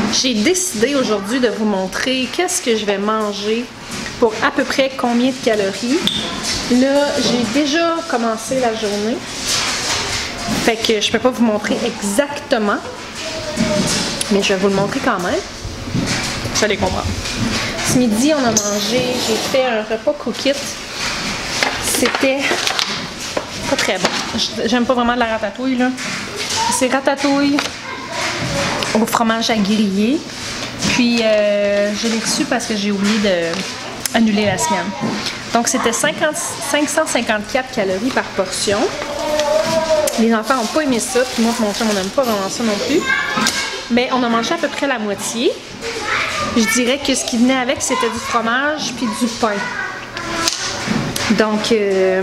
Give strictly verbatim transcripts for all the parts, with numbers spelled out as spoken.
J'ai décidé aujourd'hui de vous montrer qu'est-ce que je vais manger pour à peu près combien de calories. Là, j'ai déjà commencé la journée. Fait que je peux pas vous montrer exactement. Mais je vais vous le montrer quand même. Vous allez comprendre. Ce midi, on a mangé, j'ai fait un repas cookit. C'était pas très bon. J'aime pas vraiment la ratatouille, là. C'est ratatouille au fromage à griller. Puis, euh, je l'ai reçu parce que j'ai oublié d'annuler la semaine. Donc, c'était cinq cent cinquante-quatre calories par portion. Les enfants n'ont pas aimé ça. Puis moi, mon chum, on n'aime pas vraiment ça non plus. Mais on a mangé à peu près la moitié. Je dirais que ce qui venait avec, c'était du fromage puis du pain. Donc, euh,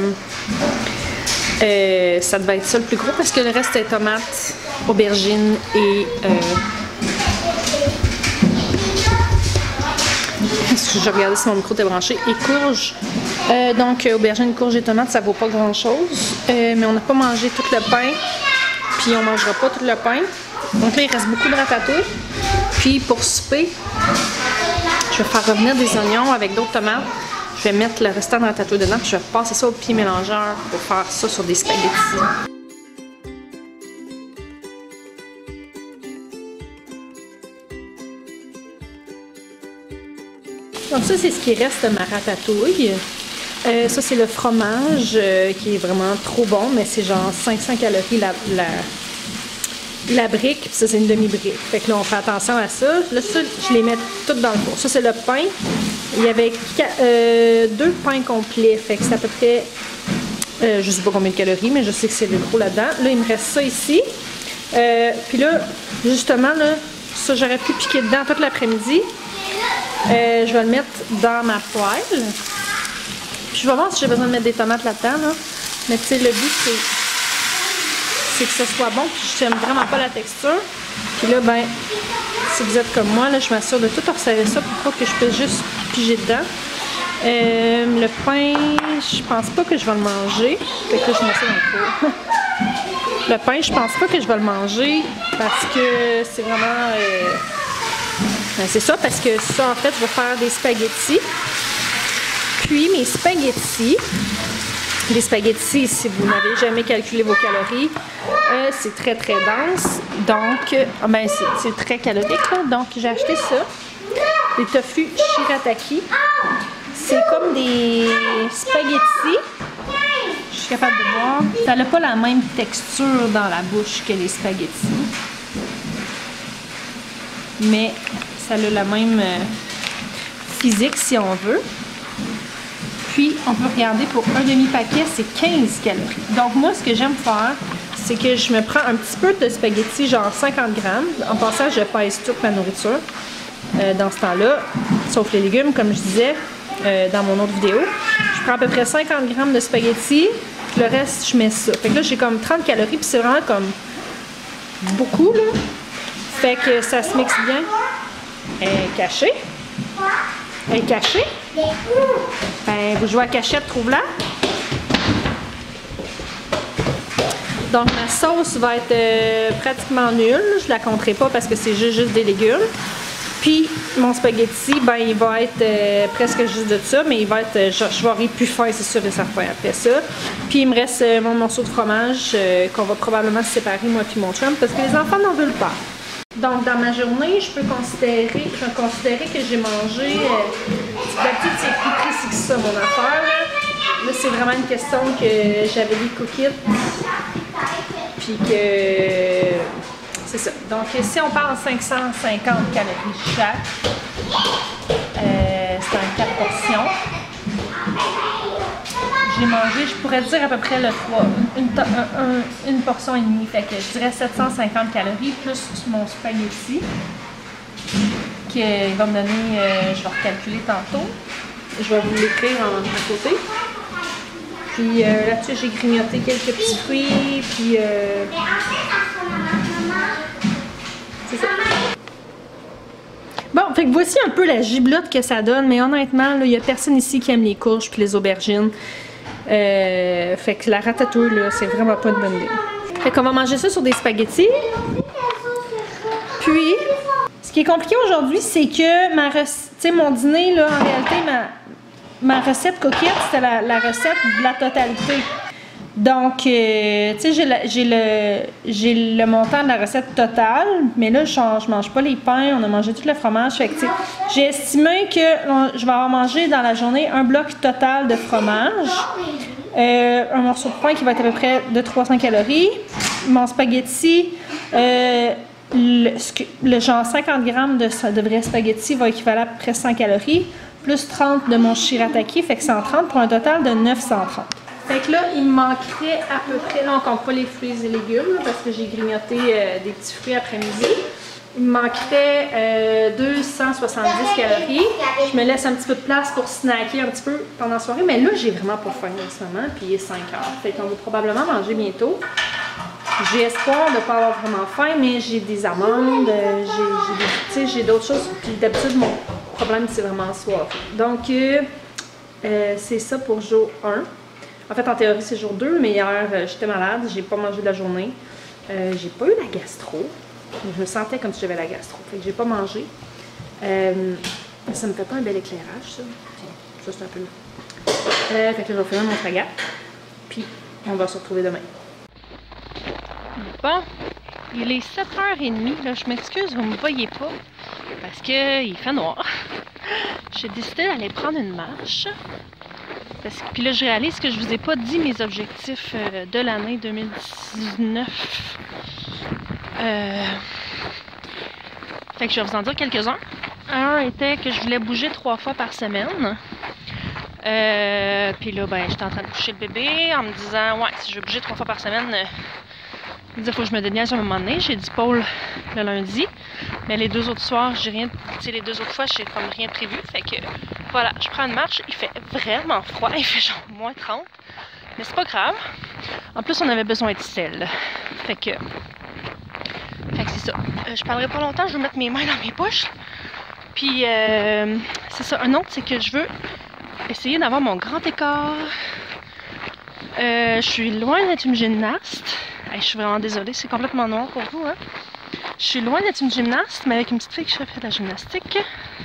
euh, ça devait être ça le plus gros parce que le reste est tomates, aubergines et... Euh, je regardais si mon micro était branché. Et courges. Euh, donc, aubergines, courges et tomates, ça vaut pas grand-chose. Euh, mais on n'a pas mangé tout le pain. Puis on mangera pas tout le pain. Donc là, il reste beaucoup de ratatouille. Puis pour souper, je vais faire revenir des oignons avec d'autres tomates. Je vais mettre le restant de ratatouille dedans. Puis je vais passer ça au pied mélangeur pour faire ça sur des spaghettis. Donc ça, c'est ce qui reste de ma ratatouille. Euh, ça, c'est le fromage euh, qui est vraiment trop bon, mais c'est genre cinq cents calories la, la, la brique, puis ça, c'est une demi-brique. Fait que là, on fait attention à ça. Là, ça, je les mets toutes dans le four. Ça, c'est le pain. Il y avait euh, deux pains complets, fait que c'est à peu près, euh, je sais pas combien de calories, mais je sais que c'est le gros là-dedans. Là, il me reste ça ici. Euh, puis là, justement, là, ça, j'aurais pu piquer dedans toute l'après-midi. Euh, je vais le mettre dans ma poêle. Je vais voir si j'ai besoin de mettre des tomates là-dedans. Là. Mais tu sais, le but, c'est que ce soit bon. Puis je n'aime vraiment pas la texture. Puis là, ben, si vous êtes comme moi, là, je m'assure de tout resserrer ça pour pas que je puisse juste piger dedans. Euh, le pain, je pense pas que je vais le manger. Fait que là, je mets ça dans le four. Le pain, je pense pas que je vais le manger parce que c'est vraiment... Euh, ben, c'est ça, parce que ça, en fait, je vais faire des spaghettis. Puis, mes spaghettis, les spaghettis, si vous n'avez jamais calculé vos calories, euh, c'est très, très dense. Donc, euh, ben, c'est très calorique. Là. Donc, j'ai acheté ça. Des tofu shirataki. C'est comme des spaghettis. Je suis capable de voir. Ça n'a pas la même texture dans la bouche que les spaghettis. Mais ça a la même euh, physique, si on veut. Puis, on peut regarder pour un demi-paquet, c'est quinze calories. Donc, moi, ce que j'aime faire, c'est que je me prends un petit peu de spaghettis, genre cinquante grammes. En passant, je pèse toute ma nourriture euh, dans ce temps-là, sauf les légumes, comme je disais euh, dans mon autre vidéo. Je prends à peu près cinquante grammes de spaghettis, puis le reste, je mets ça. Fait que là, j'ai comme trente calories, puis c'est vraiment comme beaucoup, là. Fait que ça se mixe bien. Elle est cachée. Elle est cachée. Ben, vous jouez à cachette, trouve-la. Donc, ma sauce va être euh, pratiquement nulle. Je la compterai pas parce que c'est juste, juste des légumes. Puis, mon spaghetti, ben, il va être euh, presque juste de ça, mais il va être, euh, je, je vais avoir plus fin, c'est sûr et certain, après ça. Puis, il me reste euh, mon morceau de fromage euh, qu'on va probablement se séparer, moi et mon chum, parce que les enfants n'en veulent pas. Donc, dans ma journée, je peux considérer, je peux considérer que j'ai mangé... Euh, d'habitude, c'est plus précis que ça, mon affaire. Là, là c'est vraiment une question que j'avais des cookies. Puis que... C'est ça. Donc, si on parle de cinq cent cinquante calories chaque, euh, c'est en quatre portions. J'ai mangé, je pourrais dire à peu près le trois, une, un, un, une portion et demie. Fait que je dirais sept cent cinquante calories plus mon spaghetti qui va me donner, euh, je vais recalculer tantôt. Je vais vous l'écrire en à côté. Puis euh, là-dessus, j'ai grignoté quelques petits fruits. Puis euh, c'est ça. Bon, fait que voici un peu la giblotte que ça donne, mais honnêtement, il n'y a personne ici qui aime les courges puis les aubergines. Euh, fait que la ratatouille, là, c'est vraiment pas une bonne idée. Fait qu'on va manger ça sur des spaghettis. Puis, ce qui est compliqué aujourd'hui, c'est que ma recette, mon dîner, là, en réalité, ma, ma recette coquette, c'était la, la recette de la totalité. Donc, euh, tu sais, j'ai le, j'ai le montant de la recette totale, mais là, je ne mange pas les pains, on a mangé tout le fromage. Fait que, j'ai estimé que on, je vais avoir mangé dans la journée un bloc total de fromage, euh, un morceau de pain qui va être à peu près de trois cents calories, mon spaghetti, euh, le, le genre cinquante grammes de, de vrai spaghetti va équivaler à peu près cent calories, plus trente de mon shirataki, fait que cent trente pour un total de neuf cent trente. Fait que là, il me manquerait à peu près, là on compte pas les fruits et légumes, là, parce que j'ai grignoté euh, des petits fruits après-midi. Il me manquerait euh, deux cent soixante-dix calories. Je me laisse un petit peu de place pour snacker un petit peu pendant la soirée, mais là, j'ai vraiment pas faim en ce moment, puis il est cinq heures. Fait qu'on va probablement manger bientôt. J'ai espoir de ne pas avoir vraiment faim, mais j'ai des amandes, j'ai j'ai d'autres choses. Puis d'habitude, mon problème, c'est vraiment le soir. Donc, euh, euh, c'est ça pour jour un. En fait, en théorie, c'est jour deux, mais hier, euh, j'étais malade, j'ai pas mangé de la journée. Euh, j'ai pas eu la gastro. Je me sentais comme si j'avais la gastro. Fait que j'ai pas mangé. Euh, ça me fait pas un bel éclairage, ça. Ça, c'est un peu... Euh, fait que là, je vais finir mon tragat. Puis, on va se retrouver demain. Bon, il est sept heures trente. Là, je m'excuse, vous ne me voyez pas. Parce qu'il fait noir. J'ai décidé d'aller prendre une marche. Parce que, puis là, je réalise que je vous ai pas dit mes objectifs euh, de l'année deux mille dix-neuf. Euh... Fait que je vais vous en dire quelques-uns. Un était que je voulais bouger trois fois par semaine. Euh, puis là, ben, j'étais en train de coucher le bébé en me disant, ouais, si je veux bouger trois fois par semaine, euh, il faut que je me déniaise à un moment donné. J'ai dit Paul le lundi, mais les deux autres soirs, j'ai rien, tu sais, les deux autres fois, j'ai comme rien prévu. Fait que voilà, je prends une marche. Il fait vraiment froid, il fait genre moins trente, mais c'est pas grave. En plus, on avait besoin de sel. Fait que, fait que c'est ça. Euh, je parlerai pas longtemps, je vais mettre mes mains dans mes poches. Puis euh, c'est ça. Un autre, c'est que je veux essayer d'avoir mon grand écart. Euh, je suis loin d'être une gymnaste. Hey, je suis vraiment désolée, c'est complètement noir pour vous, hein? Je suis loin d'être une gymnaste, mais avec une petite fille qui fait de la gymnastique.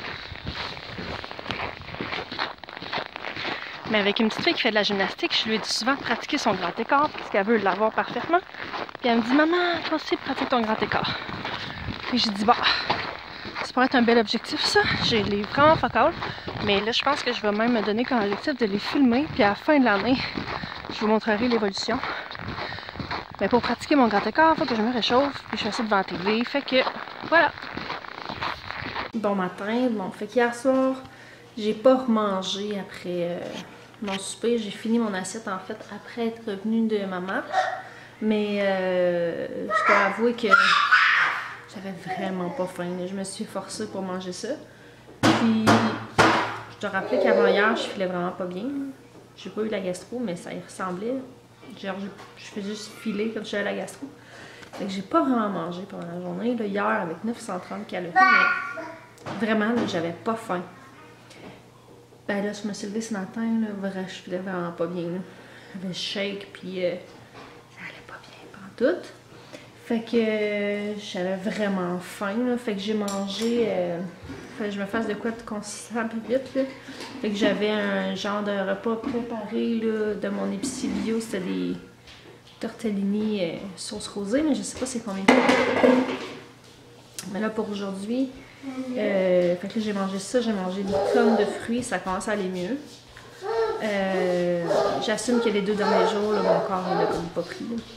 Mais avec une petite fille qui fait de la gymnastique, je lui ai dit souvent de pratiquer son grand écart parce qu'elle veut l'avoir parfaitement. Puis elle me dit, maman, toi aussi, pratique ton grand écart. Puis j'ai dit, bah, ça pourrait être un bel objectif, ça. J'ai les vraiment focal. Mais là, je pense que je vais même me donner comme objectif de les filmer. Puis à la fin de l'année, je vous montrerai l'évolution. Mais pour pratiquer mon grand écart, il faut que je me réchauffe. Puis je fais ça devant la T V. Fait que, voilà. Bon matin. Bon, fait qu'hier soir, j'ai pas remangé après euh, mon souper. J'ai fini mon assiette, en fait, après être revenue de ma marche. Mais euh, je dois avouer que j'avais vraiment pas faim. Je me suis forcée pour manger ça. Puis, je te rappelais qu'avant hier, je filais vraiment pas bien. J'ai pas eu la gastro, mais ça y ressemblait. Genre, je, je fais juste filer comme si j'avais la gastro. Fait que j'ai pas vraiment mangé pendant la journée. Là, hier, avec neuf cent trente calories, mais vraiment, j'avais pas faim. Ben là, je me suis levée ce matin, là, vrai, je filais vraiment pas bien. J'avais le shake, puis euh, ça allait pas bien, pantoute. Fait que euh, j'avais vraiment faim, là. Fait que j'ai mangé... Euh, fallait que je me fasse de quoi de consistant plus vite, là. Fait que j'avais un genre de repas préparé, là, de mon épicier bio. C'était des tortellini euh, sauce rosée, mais je sais pas c'est combien de fois. Mais là, pour aujourd'hui, euh, fait que là, j'ai mangé ça. J'ai mangé des tonnes de fruits. Ça commence à aller mieux. Euh, J'assume que les deux derniers jours, là, mon corps n'a comme pas pris, là.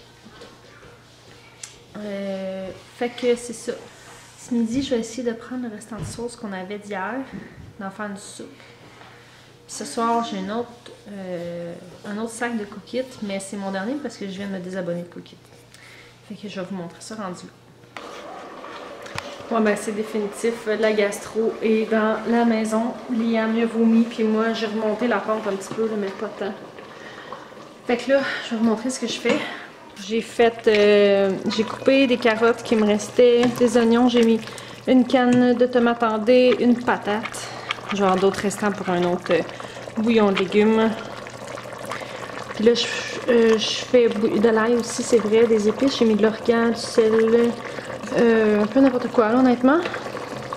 Euh, fait que c'est ça. Ce midi, je vais essayer de prendre le restant de sauce qu'on avait d'hier, d'en faire une soupe. Puis ce soir, j'ai une autre, euh, un autre sac de cookies, mais c'est mon dernier parce que je viens de me désabonner de cookies. Fait que je vais vous montrer ça rendu là. Ouais, ben c'est définitif. La gastro est dans la maison. Liam a vomi, puis moi, j'ai remonté la pente un petit peu, mais pas tant. Fait que là, je vais vous montrer ce que je fais. J'ai fait, euh, j'ai coupé des carottes qui me restaient, des oignons, j'ai mis une canne de tomates en dés, une patate, genre d'autres restants pour un autre euh, bouillon de légumes. Puis là, je, euh, je fais de l'ail aussi, c'est vrai, des épices, j'ai mis de l'origan, du sel, euh, un peu n'importe quoi, là, honnêtement.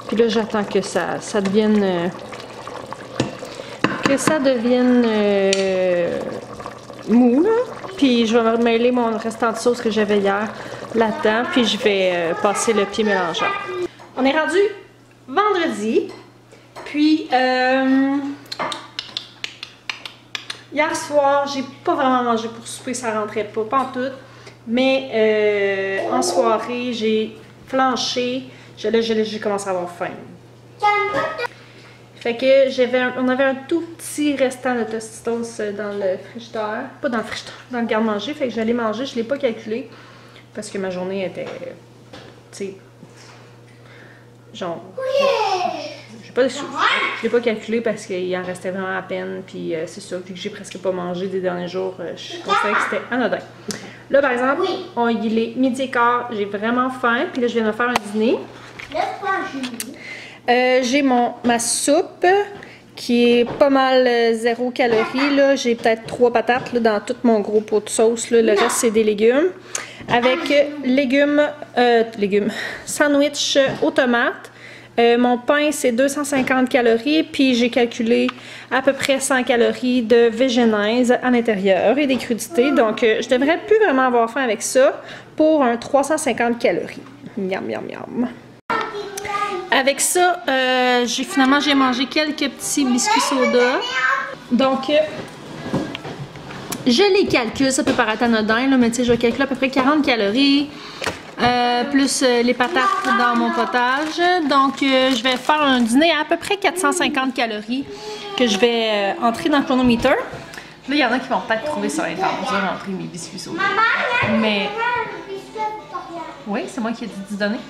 Puis là, j'attends que ça, ça devienne... Euh, que ça devienne euh, mou, là. Puis je vais mêler mon restant de sauce que j'avais hier là-dedans. Puis je vais euh, passer le pied mélangeant. On est rendu vendredi. Puis... Euh, hier soir, j'ai pas vraiment mangé pour souper, ça rentrait pas, pas en tout. Mais euh, en soirée, j'ai flanché. Là, j'ai commencé à avoir faim. Fait que j'avais, on avait un tout petit restant de Tostitos dans le frigidaire. Pas dans le frigidaire, dans le garde-manger. Fait que j'allais manger, je l'ai pas calculé. Parce que ma journée était, tu sais, genre... J'ai pas de sous. Je l'ai pas calculé parce qu'il en restait vraiment à peine. Puis euh, c'est ça, vu que j'ai presque pas mangé des derniers jours, euh, je considérais que c'était anodin. Là, par exemple, on, il est midi et quart, j'ai vraiment faim. Puis là, je viens de faire un dîner. Euh, j'ai mon ma soupe qui est pas mal euh, zéro calorie. Là, j'ai peut-être trois patates là, dans tout mon gros pot de sauce. Là. Le reste, c'est des légumes. Avec euh, légumes, euh, légumes, sandwich aux tomates. Euh, mon pain, c'est deux cent cinquante calories, puis j'ai calculé à peu près cent calories de végénaise à l'intérieur et des crudités. Donc, euh, je devrais plus vraiment avoir faim avec ça pour un trois cent cinquante calories. Miam, miam, miam. Avec ça, euh, j'ai finalement j'ai mangé quelques petits biscuits soda. Donc, euh, je les calcule, ça peut paraître anodin, là, mais tu sais, je vais calculer à peu près quarante calories. Euh, plus euh, les patates dans mon potage. Donc, euh, je vais faire un dîner à à peu près quatre cent cinquante calories que je vais euh, entrer dans le chronomètre. Là, il y en a qui vont peut-être trouver ça intense de rentrer mes biscuits soda. Mais... Oui, c'est moi qui ai dit d'y donner.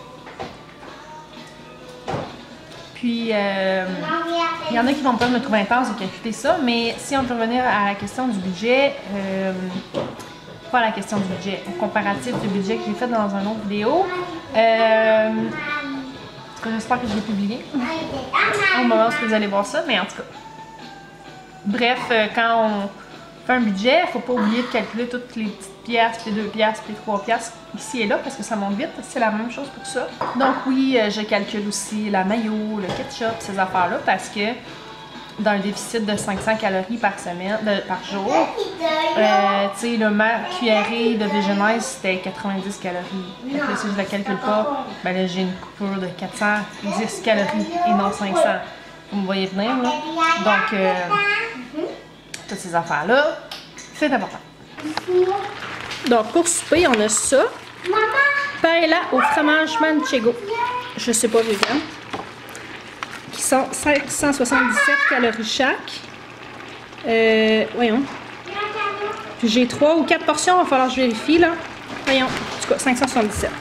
Puis, euh, il y en a qui vont peut-être me trouver intense de calculer ça, mais si on peut revenir à la question du budget... Euh, pas à la question du budget, au comparatif du budget que j'ai fait dans une autre vidéo. Euh, J'espère que je l'ai publié au moment où vous allez voir ça, mais en tout cas. Bref, quand on fait un budget, il ne faut pas oublier de calculer toutes les petites piastres, les deux piastres, les trois piastres ici et là, parce que ça monte vite. C'est la même chose pour ça. Donc oui, je calcule aussi la mayo, le ketchup, ces affaires-là, parce que dans un déficit de cinq cents calories par semaine, de, par jour. Euh, tu sais, le ma cuillerée de végénaise, c'était quatre-vingt-dix calories. Donc là, si je ne la calcule pas, ben là, j'ai une coupure de quatre cent dix calories et non cinq cents. Vous me voyez venir, là. Donc, euh, toutes ces affaires-là, c'est important. Donc, pour souper, on a ça. Paella au fromage manchego. Je sais pas, vegan. Qui sont cinq cent soixante-dix-sept calories chaque. Euh, voyons. Puis j'ai trois ou quatre portions, il va falloir que je vérifie, là. Voyons. En tout cas, cinq cent soixante-dix-sept.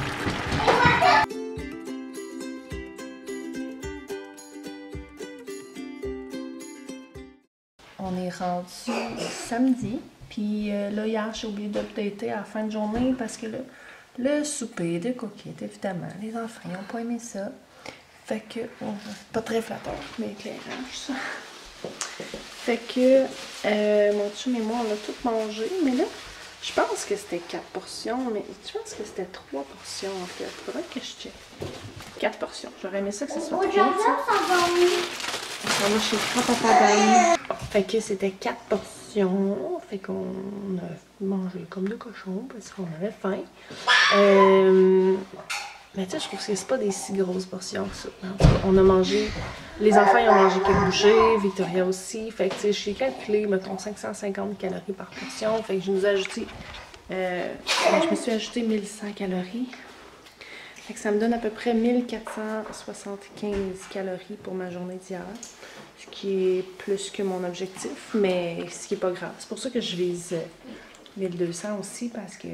On est rendu samedi. Puis euh, là, hier, j'ai oublié d'updater à la fin de journée parce que là, le souper de coquillettes, évidemment, les enfants n'ont pas aimé ça. Fait que, oh, pas très flatteur, mais éclairage, ça. Fait que, euh, mon chum et moi, on a tout mangé, mais là, je pense que c'était quatre portions, mais je pense que c'était trois portions, en fait. Faudrait que je check. quatre portions. J'aurais aimé ça que ce soit trois, ça. On s'en va chez Papa. Fait que c'était quatre portions. Fait qu'on a mangé comme deux cochons parce qu'on avait faim. Euh... Mais tu sais, je trouve que c'est pas des si grosses portions que ça. En tout cas, on a mangé, les enfants ils ont mangé quelques bouchées, Victoria aussi. Fait que tu sais, j'ai calculé, mettons, cinq cent cinquante calories par portion. Fait que je nous ai ajouté, euh, je me suis ajouté mille cent calories. Fait que ça me donne à peu près mille quatre cent soixante-quinze calories pour ma journée d'hier. Ce qui est plus que mon objectif, mais ce qui est pas grave. C'est pour ça que je vise mille deux cents aussi, parce que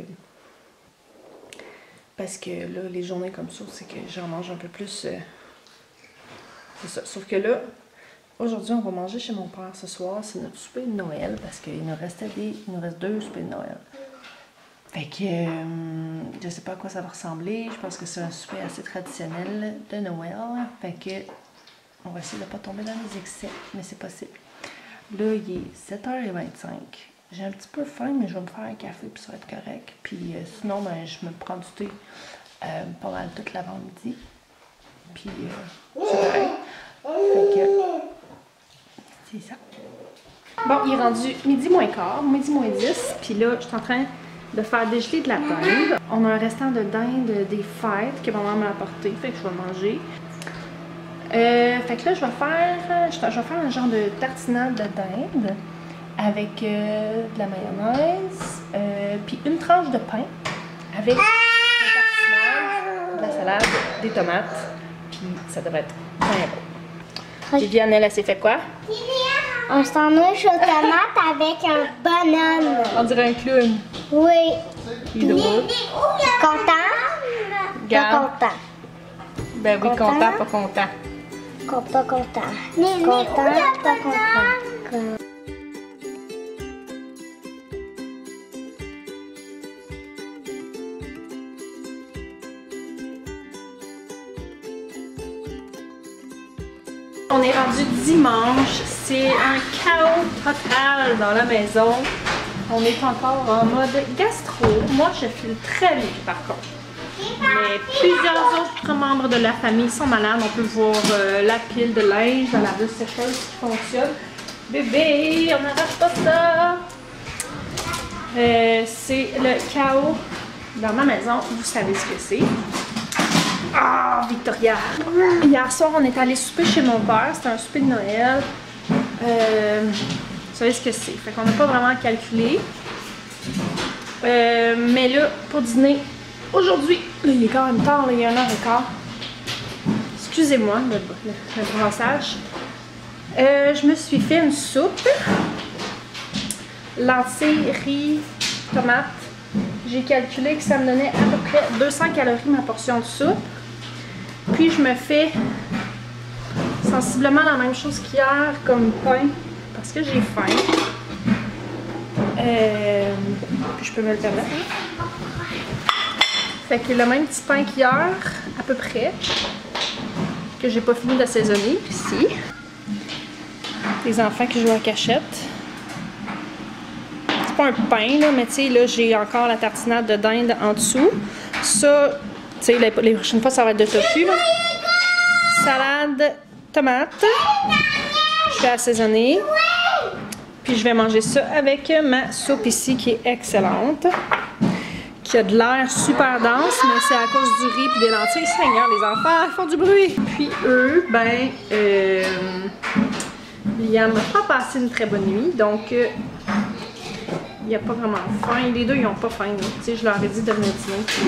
Parce que là, les journées comme ça, c'est que j'en mange un peu plus. Euh, c'est ça. Sauf que là, aujourd'hui, on va manger chez mon père ce soir. C'est notre souper de Noël parce qu'il nous restait des. Il nous reste deux soupers de Noël. Fait que euh, je sais pas à quoi ça va ressembler. Je pense que c'est un souper assez traditionnel de Noël. Fait que on va essayer de ne pas tomber dans les excès, mais c'est possible. Là, il est sept heures vingt-cinq. J'ai un petit peu faim, mais je vais me faire un café puis ça va être correct. Puis euh, sinon, ben, je me prends du thé euh, pas mal toute l'avant-midi. puis euh, c'est pareil. Fait que, c'est ça. Bon, il est rendu midi moins quart, midi moins dix, puis là, je suis en train de faire dégeler de la dinde. On a un restant de dinde des fêtes que maman m'a apporté, fait que je vais manger. Euh, fait que là, je vais faire, je, je vais faire un genre de tartinade de dinde avec euh, de la mayonnaise, euh, puis une tranche de pain avec la tartinade, de la salade, des tomates, puis ça devrait être bien bon. Viviane, elle, elle s'est fait quoi? Un sandwich aux tomates avec un banane. On dirait un clown. Oui. Il est drôle. Content? Pas content. Ben oui, content, Content? pas content. Pas content. Content, pas content. On est rendu dimanche, c'est un chaos total dans la maison. On est encore en mode gastro. Moi, je file très bien par contre. Mais plusieurs autres membres de la famille sont malades. On peut voir euh, la pile de linge dans la douce sécheuse qui fonctionne. Bébé, on n'arrête pas ça! Euh, c'est le chaos dans ma maison. Vous savez ce que c'est. Ah, Victoria! Hier soir, on est allé souper chez mon père. C'était un souper de Noël. Euh, vous savez ce que c'est. Fait qu'on n'a pas vraiment calculé. Euh, mais là, pour dîner, aujourd'hui, là, il est quand même tard, là, il y a une heure et quart. Excusez-moi, le, le, le brassage. Euh, je me suis fait une soupe. Lentilles, riz, tomates. J'ai calculé que ça me donnait à peu près deux cents calories ma portion de soupe. Puis je me fais sensiblement la même chose qu'hier comme pain parce que j'ai faim. Euh, puis je peux me le permettre. Fait que le même petit pain qu'hier, à peu près, que j'ai pas fini d'assaisonner ici. Les enfants qui jouent à cachette. C'est pas un pain là, mais tu sais là j'ai encore la tartinade de dinde en dessous. Ça, tu sais, les, les prochaines fois ça va être de tofu là. Salade, tomate. Je vais assaisonner. Puis je vais manger ça avec ma soupe ici qui est excellente. Qui a de l'air super dense, mais c'est à cause du riz et des lentilles. Seigneur, les enfants font du bruit. Puis eux, ben, euh, Liam n'a pas passé une très bonne nuit, donc euh, il n'y a pas vraiment faim. Les deux, ils n'ont pas faim. Tu sais, je leur ai dit de venir dîner.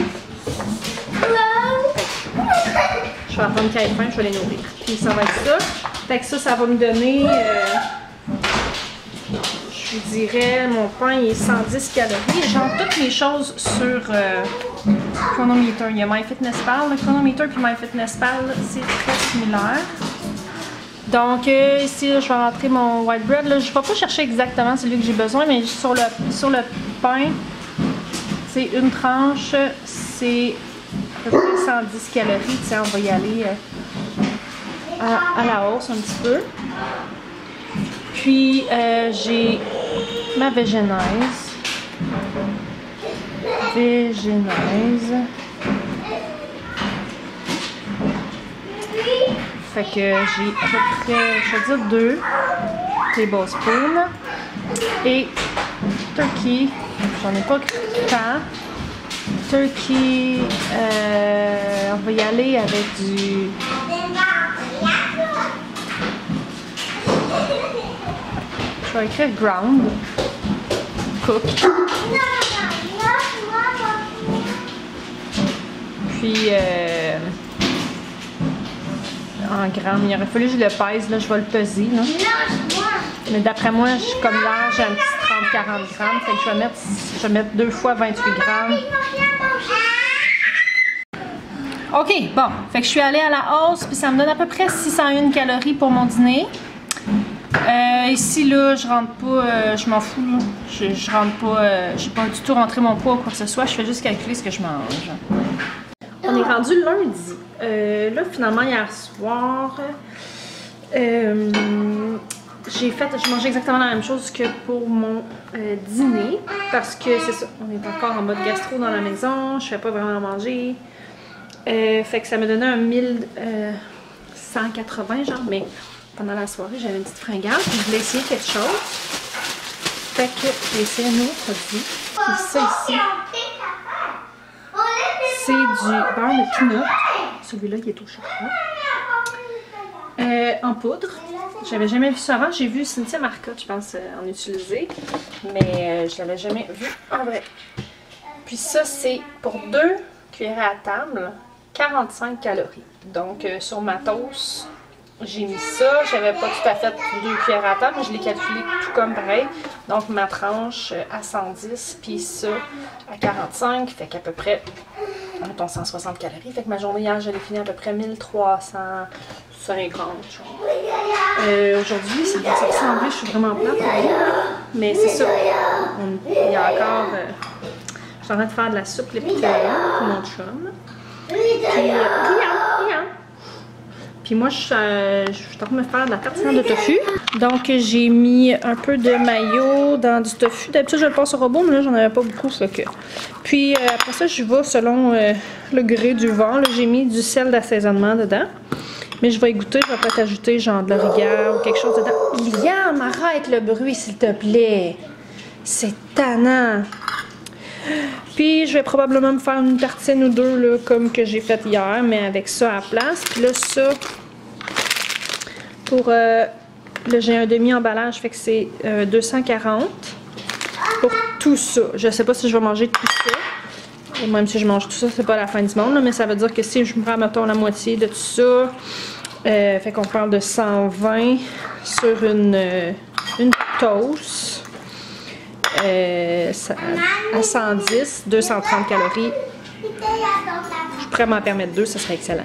Je vais attendre qu'ils aient faim, je vais les nourrir. Puis ça va être ça. Fait que ça, ça va me donner, euh, je vous dirais, mon pain il est cent dix calories. Genre toutes les choses sur euh, Chronometer. Il y a MyFitnessPal. Le Chronometer puis MyFitnessPal, c'est très similaire. Donc euh, ici, là, je vais rentrer mon white bread. Là, je ne vais pas chercher exactement celui que j'ai besoin, mais sur le, sur le pain, c'est une tranche, c'est à peu près cent dix calories. Tu sais, on va y aller euh, à, à la hausse un petit peu. Puis euh, j'ai ma végénaise. Végénaise. Fait que j'ai à peu près, je vais dire deux tablespoons. Et turkey, j'en ai pas tant. Turkey, euh, on va y aller avec du... Je vais écrire ground, cooked. Puis, euh, en grammes, il aurait fallu que je le pèse, là, je vais le peser. Là. Mais d'après moi, je, comme là, j'ai un petit trente à quarante grammes, fait que je vais mettre, je vais mettre deux fois vingt-huit grammes. Ok, bon, fait que je suis allée à la hausse, puis ça me donne à peu près six cent un calories pour mon dîner. Euh, ici, là, je rentre pas, euh, je m'en fous, là. Je, je rentre pas, euh, j'ai pas du tout rentré mon poids ou quoi que ce soit, je fais juste calculer ce que je mange. On est rendu lundi. Euh, là, finalement, hier soir, euh, j'ai fait, je mangeais exactement la même chose que pour mon euh, dîner, parce que c'est ça, on est encore en mode gastro dans la maison, je fais pas vraiment manger. Euh, fait que ça me donnait un mille cent quatre-vingts genre, mais pendant la soirée, j'avais une petite fringale, puis je voulais essayer quelque chose. Fait que j'ai essayé un nouveau produit. Puis ça ici, c'est du beurre de peanut. Celui-là qui est au chocolat. Euh, en poudre. J'avais jamais vu ça avant. J'ai vu Cynthia Marcotte, je pense, euh, en utiliser. Mais euh, je l'avais jamais vu en vrai. Puis ça, c'est pour deux cuillères à table, quarante-cinq calories. Donc euh, sur ma toast, j'ai mis ça. J'avais pas tout à fait deux cuillères à table, mais je l'ai calculé tout comme pareil. Donc ma tranche à cent dix, puis ça à quarante-cinq, fait qu'à peu près, mettons cent soixante calories. Fait que ma journée hier, je l'ai fini à peu près mille trois cent cinquante. Euh, Aujourd'hui, c'est bien ça ressemblait, je suis vraiment plate. Mais c'est ça. On, il y a encore. Euh, je suis en train de faire de la soupe l'épicurien pour mon chum. Puis, euh, brillant, brillant. Puis moi, je, euh, je suis en train de me faire de la tartine de tofu. Donc, j'ai mis un peu de mayo dans du tofu. D'habitude, je le passe au robot, mais là, j'en avais pas beaucoup. Ça que... Puis, euh, après ça, je vais selon euh, le gré du vent. J'ai mis du sel d'assaisonnement dedans. Mais je vais y goûter. Je vais peut-être ajouter genre de l'origan ou quelque chose dedans. Liam, arrête le bruit, s'il te plaît. C'est tannant. Puis, je vais probablement me faire une tartine ou deux, là, comme que j'ai fait hier, mais avec ça à la place. Puis là, ça, pour, euh, là, j'ai un demi-emballage, fait que c'est euh, deux cent quarante pour tout ça. Je sais pas si je vais manger tout ça. Et même si je mange tout ça, c'est pas la fin du monde, là, mais ça veut dire que si je me prends, mettons, la moitié de tout ça, euh, fait qu'on parle de cent vingt sur une, euh, une toast. Euh, à cent dix, deux cent trente calories. Je pourrais m'en permettre deux, ça serait excellent.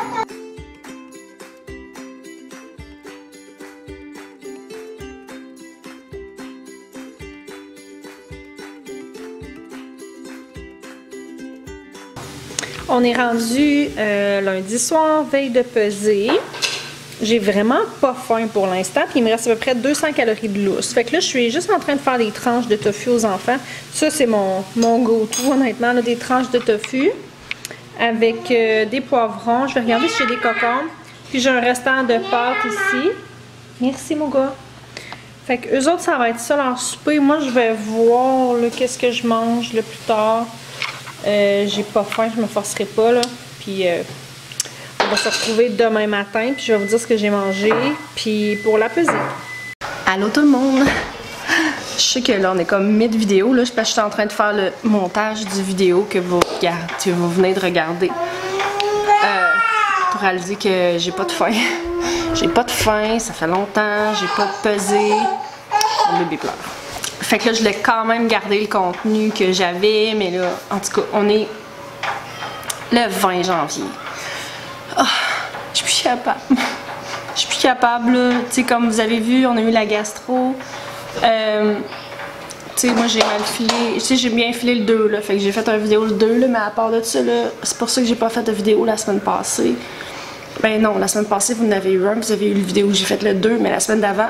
On est rendu euh, lundi soir, veille de pesée. J'ai vraiment pas faim pour l'instant, puis il me reste à peu près deux cents calories de lousse. Fait que là, je suis juste en train de faire des tranches de tofu aux enfants. Ça, c'est mon, mon go-to, honnêtement, là, des tranches de tofu avec euh, des poivrons. Je vais regarder si j'ai des cocombes. Puis j'ai un restant de pâte ici. Merci, mon gars. Fait que eux autres, ça va être ça leur souper. Moi, je vais voir qu'est-ce que je mange le plus tard. Euh, j'ai pas faim, je me forcerai pas, là. Puis... Euh, on va se retrouver demain matin, puis je vais vous dire ce que j'ai mangé, puis pour la pesée. Allô tout le monde! Je sais que là, on est comme mid-vidéo, là, parce que je suis en train de faire le montage du vidéo que vous, que vous venez de regarder. Euh, pour réaliser que j'ai pas de faim. J'ai pas de faim, ça fait longtemps, j'ai pas de pesée. Mon bébé pleure. Fait que là, je voulais quand même garder le contenu que j'avais, mais là, en tout cas, on est le vingt janvier. Oh, je suis plus capable. Je suis plus capable, tu sais, comme vous avez vu, on a eu la gastro. Euh, tu sais, moi j'ai mal filé. Tu sais, j'ai bien filé le deux, là. Fait que j'ai fait une vidéo le deux, là, mais à part de ça, là, c'est pour ça que j'ai pas fait de vidéo la semaine passée. Ben non, la semaine passée, vous en avez eu un, vous avez eu le vidéo où j'ai fait le deux, mais la semaine d'avant,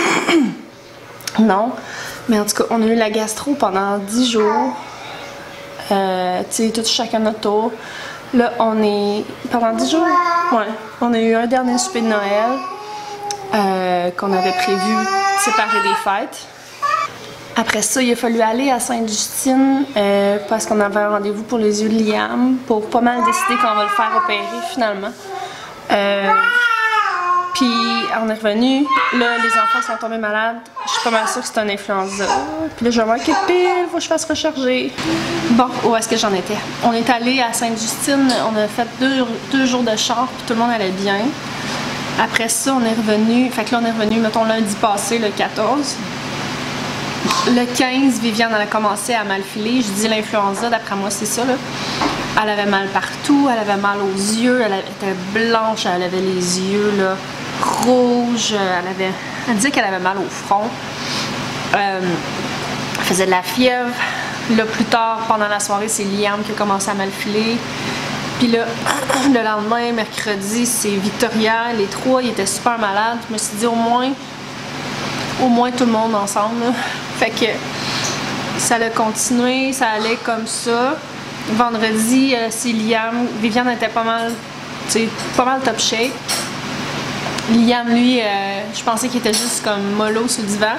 non. Mais en tout cas, on a eu la gastro pendant dix jours. Euh, tu sais, tout chacun notre tour. Là, on est... Pendant dix jours? Ouais. On a eu un dernier souper de Noël euh, qu'on avait prévu séparer des fêtes. Après ça, il a fallu aller à Sainte-Justine euh, parce qu'on avait un rendez-vous pour les yeux de Liam pour pas mal décider qu'on va le faire opérer finalement. Euh, Puis on est revenu. Là, les enfants sont tombés malades. Je suis pas mal sûre que c'est un influenza. Puis là, je vais voir quelle pile, faut que je fasse recharger. Bon, où est-ce que j'en étais? On est allé à Sainte-Justine. On a fait deux, deux jours de char, puis tout le monde allait bien. Après ça, on est revenu. Fait que là, on est revenu, mettons, lundi passé, le quatorze. Le quinze, Viviane, elle a commencé à mal filer. Je dis l'influenza, d'après moi, c'est ça, là. Elle avait mal partout, elle avait mal aux yeux, elle était blanche, elle avait les yeux, là, rouges, elle avait... Elle disait qu'elle avait mal au front. Euh, elle faisait de la fièvre. Là, plus tard, pendant la soirée, c'est Liam qui a commencé à mal filer. Puis là, le lendemain, mercredi, c'est Victoria. Les trois, ils étaient super malades. Je me suis dit, au moins, au moins tout le monde ensemble, là. Fait que ça a continué, ça allait comme ça. vendredi, euh, c'est Liam. Viviane était pas mal, tu sais, pas mal top shape. Liam, lui, euh, je pensais qu'il était juste comme mollo sur le divan.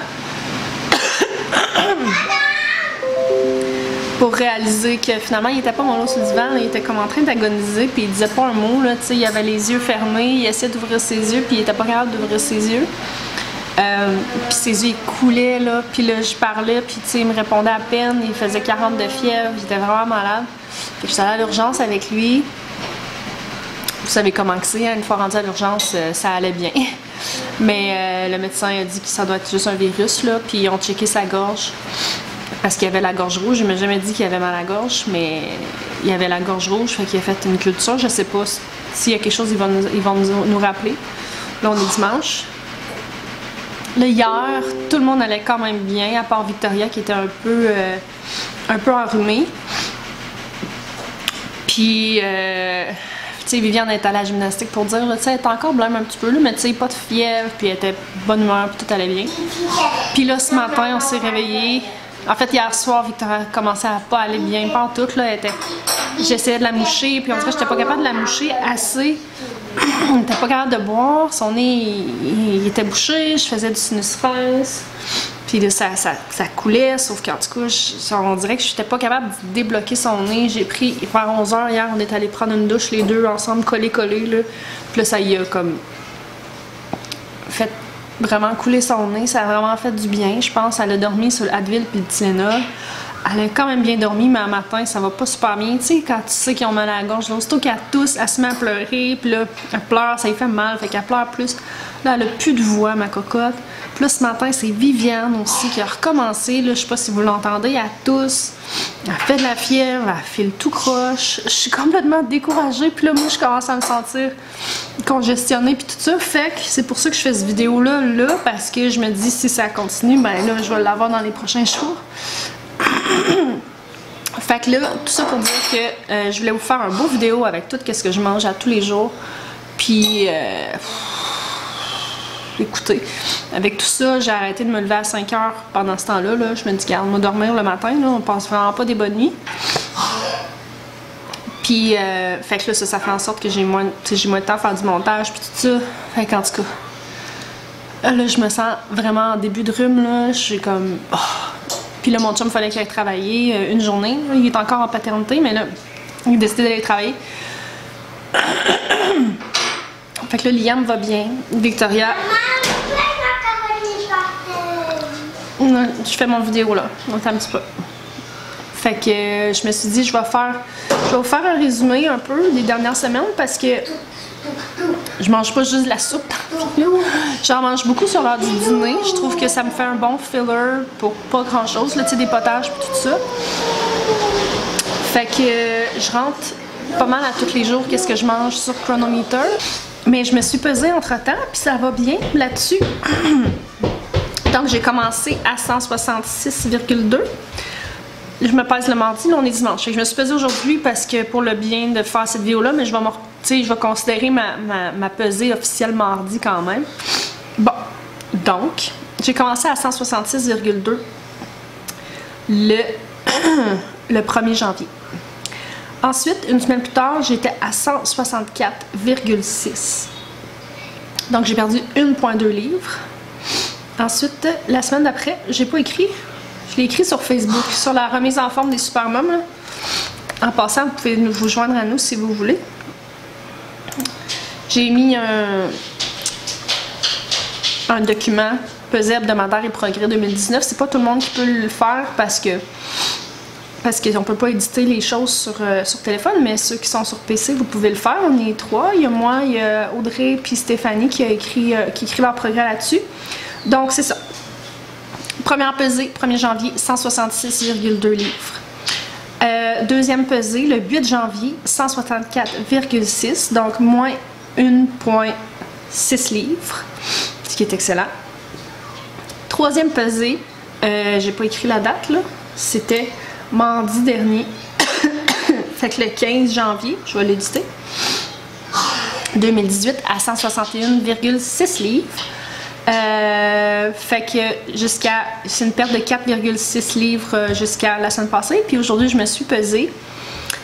Pour réaliser que finalement, il était pas mollo sur le divan, là, il était comme en train d'agoniser, puis il disait pas un mot, là, tu sais, il avait les yeux fermés, il essayait d'ouvrir ses yeux, puis il était pas capable d'ouvrir ses yeux. Euh, puis ses yeux ils coulaient, là, puis là je parlais, puis tu sais, il me répondait à peine, il faisait quarante de fièvre, il était vraiment malade. Fait que j'étais allée à l'urgence avec lui. Vous savez comment que c'est, hein? Une fois rendu à l'urgence, euh, ça allait bien. Mais euh, le médecin a dit que ça doit être juste un virus, là, puis ils ont checké sa gorge. Parce qu'il avait la gorge rouge, il m'a jamais dit qu'il avait mal à la gorge, mais il avait la gorge rouge, fait qu'il a fait une culture. Je sais pas s'il y a quelque chose, ils vont nous, ils vont nous, nous rappeler. Là, on est dimanche. Là, hier, tout le monde allait quand même bien, à part Victoria qui était un peu, euh, un peu enrhumée. Puis, euh, tu sais, Viviane est allée à la gymnastique pour dire, tu sais, elle était encore blême un petit peu, là, mais tu sais, pas de fièvre, puis elle était de bonne humeur, puis tout allait bien. Puis là, ce matin, on s'est réveillés. En fait, hier soir, Victoria commençait à pas aller bien, pas en tout, là, elle était... J'essayais de la moucher, puis on dirait que j'étais pas capable de la moucher assez. On n'était pas capable de boire, son nez il, il était bouché, je faisais du sinusphèse, puis là ça, ça, ça coulait, sauf qu'en tout cas, je, on dirait que je n'étais pas capable de débloquer son nez. J'ai pris, vers onze heures hier, on est allé prendre une douche les deux ensemble, collés-collés, là. Puis là ça y a comme fait vraiment couler son nez, ça a vraiment fait du bien, je pense. Elle a dormi sur l'Advil puis le Tylenol. Elle a quand même bien dormi, mais un matin, ça va pas super bien. Tu sais, quand tu sais qu'ils ont mal à la gorge, là, aussitôt qu'elle tousse, elle se met à pleurer, puis là, elle pleure, ça lui fait mal, fait qu'elle pleure plus. Là, elle a plus de voix, ma cocotte. Puis là, ce matin, c'est Viviane aussi qui a recommencé. Là, je sais pas si vous l'entendez, elle tousse, elle fait de la fièvre, elle file tout croche. Je suis complètement découragée, puis là, moi, je commence à me sentir congestionnée, puis tout ça. Fait que c'est pour ça que je fais cette vidéo-là, là, parce que je me dis, si ça continue, ben là, je vais l'avoir dans les prochains jours. Fait que là, tout ça pour dire que euh, je voulais vous faire un beau vidéo avec tout ce que je mange à tous les jours. Puis, euh, écoutez, avec tout ça, j'ai arrêté de me lever à cinq heures pendant ce temps-là. Là. Je me dis, garde, moi dormir le matin, là, on passe vraiment pas des bonnes nuits. Puis, euh, fait que là, ça, ça fait en sorte que j'ai moins, j'ai moins de temps à faire du montage, puis tout ça. Fait qu'en tout cas, là, je me sens vraiment en début de rhume, là. Je suis comme... Oh. Puis là, mon chum, il fallait qu'il aille travailler euh, une journée. Il est encore en paternité, mais là, il a décidé d'aller travailler. Fait que là, Liam va bien. Victoria... Non, je fais mon vidéo, là. On attend un petit peu. Fait que euh, je me suis dit, je vais faire... Je vais vous faire un résumé un peu des dernières semaines, parce que je mange pas juste de la soupe. J'en mange beaucoup sur l'heure du dîner. Je trouve que ça me fait un bon filler pour pas grand chose, là, tu sais, des potages et tout ça. Fait que euh, je rentre pas mal à tous les jours qu'est-ce que je mange sur Chronometer. Mais je me suis pesée entre-temps, puis ça va bien là-dessus. Donc j'ai commencé à cent soixante-six virgule deux. Je me pèse le mardi, là on est dimanche. Fait que je me suis pesée aujourd'hui parce que pour le bien de faire cette vidéo-là, mais je vais, je vais considérer ma, ma, ma pesée officielle mardi quand même. Bon, donc, j'ai commencé à cent soixante-six virgule deux le, le premier janvier. Ensuite, une semaine plus tard, j'étais à cent soixante-quatre virgule six. Donc j'ai perdu un virgule deux livres. Ensuite, la semaine d'après, j'ai pas écrit. Je l'ai écrit sur Facebook, sur la remise en forme des Supermoms. Là. En passant, vous pouvez vous joindre à nous si vous voulez. J'ai mis un, un document pesée hebdomadaire et progrès deux mille dix-neuf. C'est pas tout le monde qui peut le faire parce que parce qu'on peut pas éditer les choses sur, euh, sur téléphone, mais ceux qui sont sur P C, vous pouvez le faire. On est trois. Il y a moi, il y a Audrey puis Stéphanie qui a écrit euh, qui écrit leur progrès là-dessus. Donc c'est ça. Première pesée, premier janvier, cent soixante-six virgule deux livres. Euh, deuxième pesée, le huit janvier, cent soixante-quatre virgule six, donc moins un virgule six livres, ce qui est excellent. Troisième pesée, euh, j'ai pas écrit la date, là, c'était mardi dernier, fait que le quinze janvier, je vais l'éditer, deux mille dix-huit à cent soixante et un virgule six livres. Euh, fait que jusqu'à, c'est une perte de quatre virgule six livres jusqu'à la semaine passée, puis aujourd'hui je me suis pesée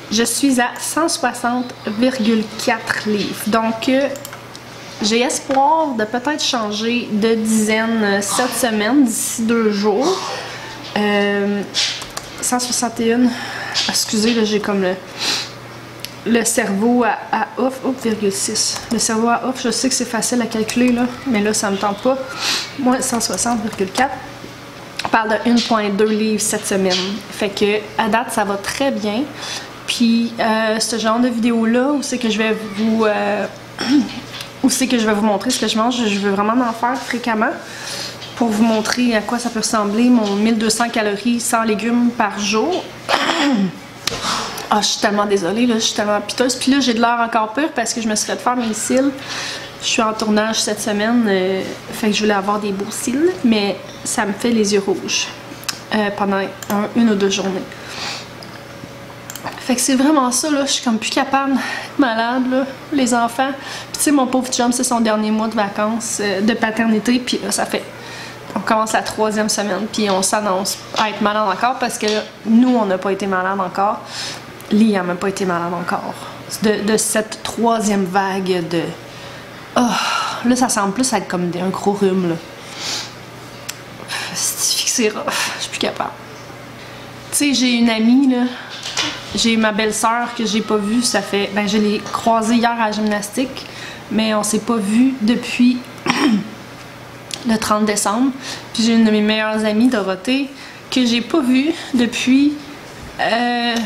je suis à cent soixante virgule quatre livres. Donc, euh, j'ai espoir de peut-être changer de dizaine cette semaine, d'ici deux jours. Euh, cent soixante et un, excusez, là, j'ai comme le, le cerveau à, à off, ouf, virgule six. Le cerveau à off, je sais que c'est facile à calculer, là, mais là, ça me tente pas. Moi, cent soixante virgule quatre. On parle de un virgule deux livres cette semaine. Fait que, à date, ça va très bien. Puis, euh, ce genre de vidéo-là, où c'est que je vais vous... Euh, où c'est que je vais vous montrer ce que je mange, je veux vraiment en faire fréquemment pour vous montrer à quoi ça peut ressembler mon mille deux cents calories sans légumes par jour. Ah, je suis tellement désolée, là, je suis tellement piteuse. Puis là, j'ai de l'air encore pire parce que je me suis fait faire mes cils. Je suis en tournage cette semaine, euh, fait que je voulais avoir des beaux cils, mais ça me fait les yeux rouges euh, pendant un, une ou deux journées. Fait que c'est vraiment ça, là, je suis comme plus capable d'être malade, là, les enfants. Puis tu sais, mon pauvre chum, c'est son dernier mois de vacances, euh, de paternité, puis là, ça fait... On commence la troisième semaine, puis on s'annonce à être malade encore, parce que là, nous, on n'a pas été malade encore. Lee n'a même pas été malade encore. De, de cette troisième vague de... Oh, là, ça semble plus être comme un gros rhume, là. C'est fixé, je suis plus capable. Tu sais, j'ai une amie, là... J'ai ma belle-sœur que j'ai pas vue, ça fait... Ben, je l'ai croisée hier à la gymnastique, mais on s'est pas vus depuis le trente décembre. Puis j'ai une de mes meilleures amies, Dorothée, que j'ai pas vue depuis... Euh...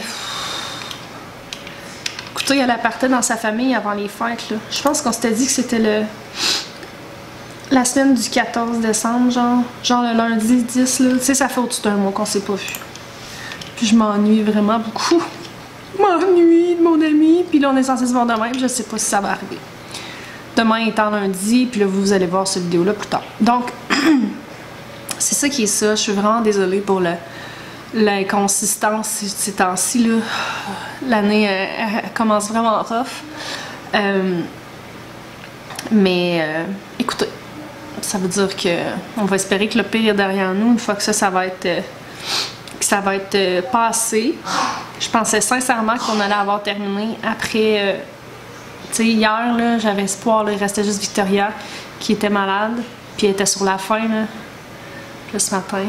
Écoutez, elle partait dans sa famille avant les fêtes, là. Je pense qu'on s'était dit que c'était le... la semaine du quatorze décembre, genre. Genre le lundi dix, là. Tu sais, ça fait au-dessus d'un mois qu'on s'est pas vu. Puis je m'ennuie vraiment beaucoup. Je m'ennuie de mon ami. Puis là, on est censé se voir demain. Puis je sais pas si ça va arriver. Demain étant lundi. Puis là, vous allez voir cette vidéo-là plus tard. Donc, c'est ça qui est ça. Je suis vraiment désolée pour le, l'inconsistance ces temps-ci, là. L'année, elle, elle commence vraiment rough. Euh, mais, euh, écoutez, ça veut dire que on va espérer que le pire est derrière nous. Une fois que ça, ça va être... Euh, que ça va être euh, passé. Je pensais sincèrement qu'on allait avoir terminé après... Euh, tu sais, hier, là, j'avais espoir, là, il restait juste Victoria qui était malade, puis elle était sur la fin, là. Là, ce matin...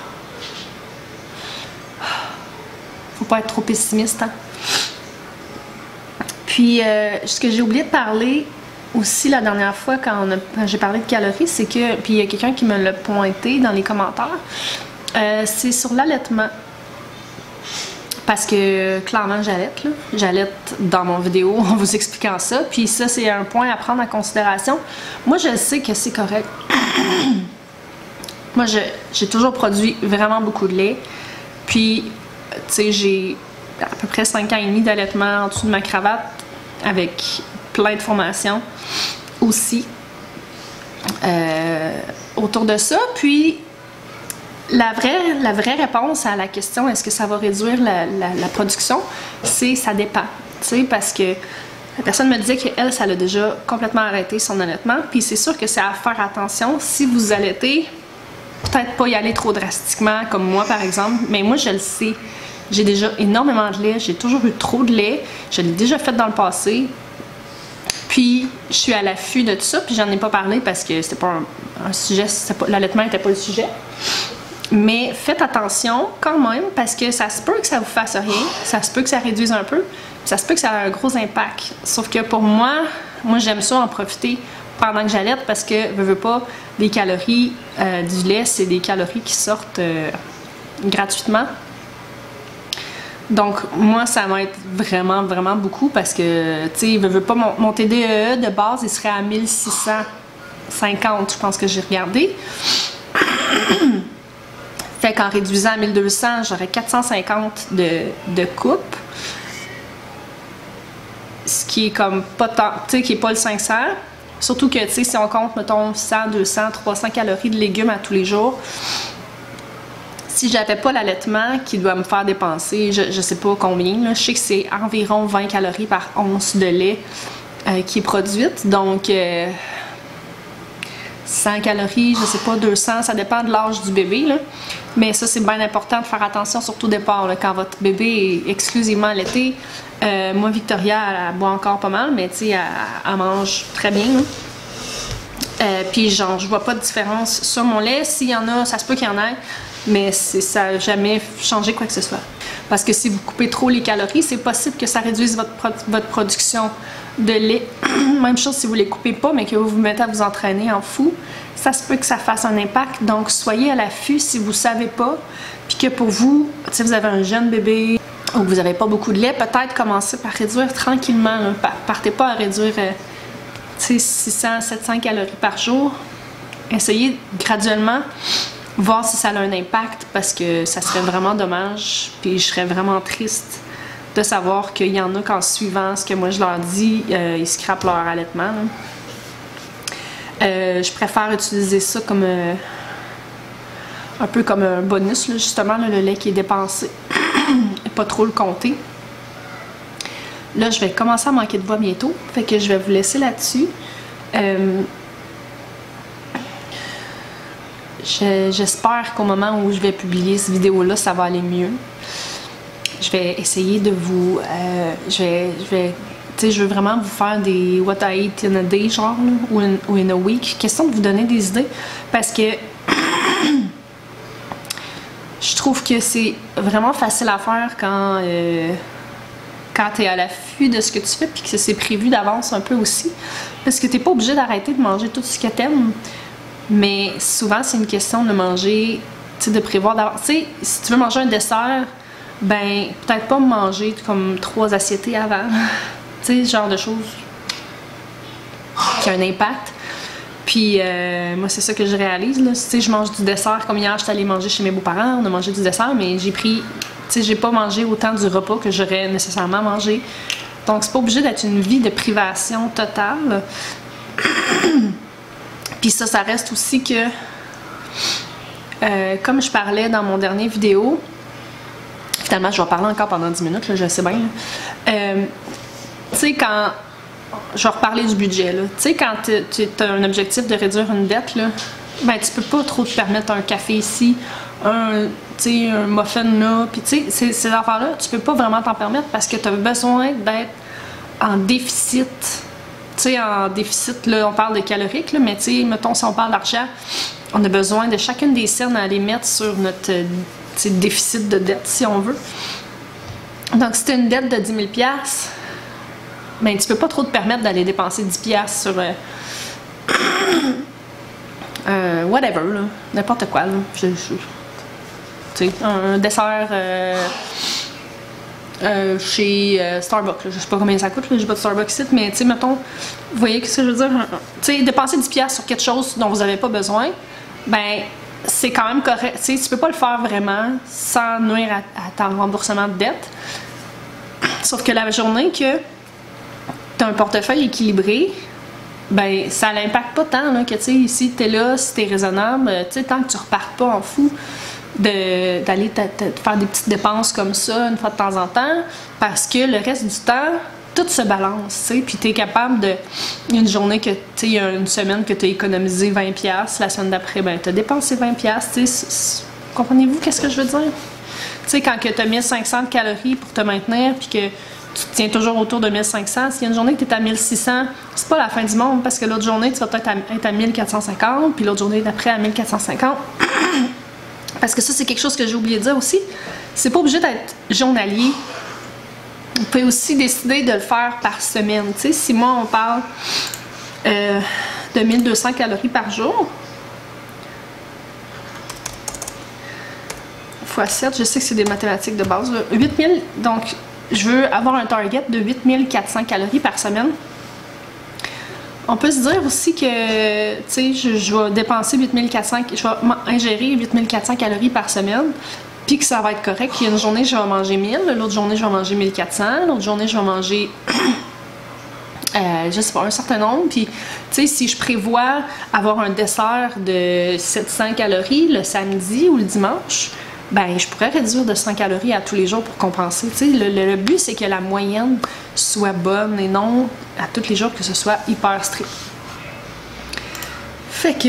Faut pas être trop pessimiste, hein? Puis, euh, ce que j'ai oublié de parler aussi la dernière fois quand, quand j'ai parlé de calories, c'est que... Puis il y a quelqu'un qui me l'a pointé dans les commentaires. Euh, c'est sur l'allaitement. Parce que clairement j'allaite, là. J'allaite dans mon vidéo en vous expliquant ça. Puis ça, c'est un point à prendre en considération. Moi, je sais que c'est correct. Moi, j'ai toujours produit vraiment beaucoup de lait. Puis, tu sais, j'ai à peu près cinq ans et demi d'allaitement en dessous de ma cravate avec plein de formations aussi euh, autour de ça. Puis, La vraie, la vraie réponse à la question est-ce que ça va réduire la, la, la production, c'est ça dépend. Tu sais, parce que la personne me disait qu'elle, ça l'a déjà complètement arrêté son allaitement. Puis c'est sûr que c'est à faire attention. Si vous allaitez, peut-être pas y aller trop drastiquement, comme moi par exemple. Mais moi, je le sais. J'ai déjà énormément de lait. J'ai toujours eu trop de lait. Je l'ai déjà fait dans le passé. Puis, je suis à l'affût de tout ça. Puis, j'en ai pas parlé parce que c'était pas un, un sujet. L'allaitement n'était pas le sujet. Mais faites attention quand même parce que ça se peut que ça vous fasse rien, ça se peut que ça réduise un peu, ça se peut que ça ait un gros impact. Sauf que pour moi, moi j'aime ça en profiter pendant que j'allaite parce que, veux, veux pas, les calories euh, du lait, c'est des calories qui sortent euh, gratuitement. Donc moi, ça va être vraiment, vraiment beaucoup parce que, tu sais, veux, veux pas, mon, mon T D E E de base, il serait à mille six cent cinquante, je pense que j'ai regardé. Fait qu'en réduisant à mille deux cents, j'aurais quatre cent cinquante de, de coupe. Ce qui est comme pas tant, tu sais, qui est pas le cinq cents. Surtout que, tu sais, si on compte, mettons, cent, deux cents, trois cents calories de légumes à tous les jours, si j'avais pas l'allaitement qui doit me faire dépenser, je, je sais pas combien, là, je sais que c'est environ vingt calories par once de lait euh, qui est produite. Donc, euh, cent calories, je sais pas, deux cents, ça dépend de l'âge du bébé, là. Mais ça, c'est bien important de faire attention, surtout au départ, là, quand votre bébé est exclusivement allaité. Euh, moi, Victoria, elle, elle boit encore pas mal, mais tu sais, elle, elle mange très bien, là. Euh, puis genre, je vois pas de différence sur mon lait. S'il y en a, ça se peut qu'il y en ait, mais ça n'a jamais changé quoi que ce soit. Parce que si vous coupez trop les calories, c'est possible que ça réduise votre, pro votre production de lait. Même chose si vous les coupez pas, mais que vous vous mettez à vous entraîner en fou, ça se peut que ça fasse un impact. Donc, soyez à l'affût si vous savez pas, puis que pour vous, si vous avez un jeune bébé ou que vous n'avez pas beaucoup de lait, peut-être commencez par réduire tranquillement. Là. Partez pas à réduire euh, six cents, sept cents calories par jour. Essayez graduellement, voir si ça a un impact, parce que ça serait vraiment dommage, puis je serais vraiment triste de savoir qu'il y en a qu'en suivant ce que moi je leur dis, euh, ils scrapent leur allaitement. Euh, je préfère utiliser ça comme euh, un peu comme un bonus, là, justement, là, le lait qui est dépensé, et pas trop le compter. Là, je vais commencer à manquer de voix bientôt, fait que je vais vous laisser là-dessus. Euh, J'espère qu'au moment où je vais publier cette vidéo-là, ça va aller mieux. Je vais essayer de vous... Euh, je vais... Je vais tu sais, je veux vraiment vous faire des what I eat in a day, genre, là, ou, in, ou in a week. Question de vous donner des idées, parce que je trouve que c'est vraiment facile à faire quand, euh, quand tu es à l'affût de ce que tu fais, puis que c'est prévu d'avance un peu aussi. Parce que tu n'es pas obligé d'arrêter de manger tout ce que tu aimes. Mais souvent, c'est une question de manger, tu sais, de prévoir d'avance. Tu sais, si tu veux manger un dessert, ben, peut-être pas manger comme trois assiettes avant. Tu sais, ce genre de choses qui a un impact. Puis, euh, moi, c'est ça que je réalise, là. Tu sais, je mange du dessert. Comme hier, j'étais allée manger chez mes beaux-parents, on a mangé du dessert, mais j'ai pris, tu sais, j'ai pas mangé autant du repas que j'aurais nécessairement mangé. Donc, c'est pas obligé d'être une vie de privation totale. Puis ça, ça reste aussi que, euh, comme je parlais dans mon dernier vidéo, finalement, je vais parler encore pendant dix minutes, là, je sais bien. Euh, tu sais, quand, je vais reparler du budget, là. Tu sais, quand tu as un objectif de réduire une dette, là, ben, tu peux pas trop te permettre un café ici, un, tu sais, un muffin là, puis tu sais, ces, ces affaires-là, tu peux pas vraiment t'en permettre parce que tu as besoin d'être en déficit. Tu sais, en déficit, là, on parle de calorique, là, mais tu sais, mettons, si on parle d'argent, on a besoin de chacune des scènes à les mettre sur notre déficit de dette, si on veut. Donc, si tu as une dette de dix mille dollars, ben, tu peux pas trop te permettre d'aller dépenser dix dollars sur euh, euh, whatever, n'importe quoi. Là. Je, je, tu sais, un dessert... Euh, Euh, chez euh, Starbucks, là. Je sais pas combien ça coûte, j'ai pas de Starbucks ici, mais tu sais, mettons, vous voyez ce que je veux dire? Tu sais, dépenser dix dollars sur quelque chose dont vous n'avez pas besoin, ben, c'est quand même correct. Tu sais, tu peux pas le faire vraiment sans nuire à, à ton remboursement de dette. Sauf que la journée que tu as un portefeuille équilibré, ben, ça n'impacte pas tant, là, que tu sais, ici, tu es là, si tu es raisonnable, tu sais, tant que tu repartes pas en fou d'aller faire des petites dépenses comme ça une fois de temps en temps, parce que le reste du temps, tout se balance, tu sais, puis tu es capable de... Une journée que, tu sais, il y a une semaine que tu as économisé vingt dollars, la semaine d'après, ben, tu as dépensé vingt dollars, tu sais, comprenez-vous qu'est-ce que je veux dire? Tu sais, quand tu as mille cinq cents calories pour te maintenir, puis que tu te tiens toujours autour de mille cinq cents, s'il y a une journée que tu es à mille six cents, c'est pas la fin du monde, parce que l'autre journée, tu vas peut-être être à mille quatre cent cinquante, puis l'autre journée d'après à mille quatre cent cinquante. Parce que ça, c'est quelque chose que j'ai oublié de dire aussi. C'est pas obligé d'être journalier. Vous pouvez aussi décider de le faire par semaine. Tu sais, si moi, on parle euh, de mille deux cents calories par jour, fois sept, je sais que c'est des mathématiques de base. Là. huit mille, donc je veux avoir un target de huit mille quatre cents calories par semaine. On peut se dire aussi que, tu sais, je, je vais dépenser huit mille quatre cents, je vais ingérer huit mille quatre cents calories par semaine, puis que ça va être correct. Il y a une journée, je vais manger mille, l'autre journée, je vais manger mille quatre cents, l'autre journée, je vais manger, euh, je sais pas, un certain nombre. Puis, tu sais, si je prévois avoir un dessert de sept cents calories le samedi ou le dimanche, ben, je pourrais réduire de cent calories à tous les jours pour compenser. Tu sais, le, le, le but, c'est que la moyenne soit bonne et non à tous les jours que ce soit hyper strict. Fait que...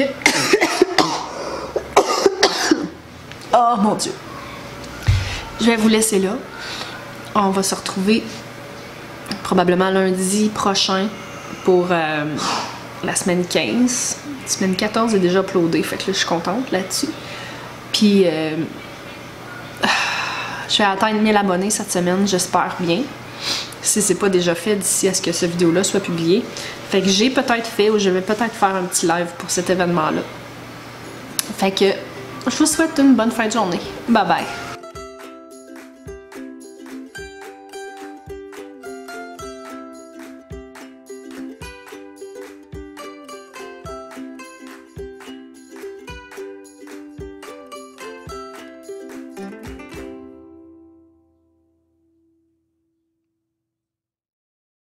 oh mon Dieu. Je vais vous laisser là. On va se retrouver probablement lundi prochain pour euh, la semaine quinze. La semaine quatorze est déjà uploadée, fait que là, je suis contente là-dessus. Puis, euh, je vais atteindre mille abonnés cette semaine, j'espère bien. Si c'est pas déjà fait d'ici à ce que cette vidéo-là soit publiée. Fait que j'ai peut-être fait ou je vais peut-être faire un petit live pour cet événement-là. Fait que je vous souhaite une bonne fin de journée. Bye bye!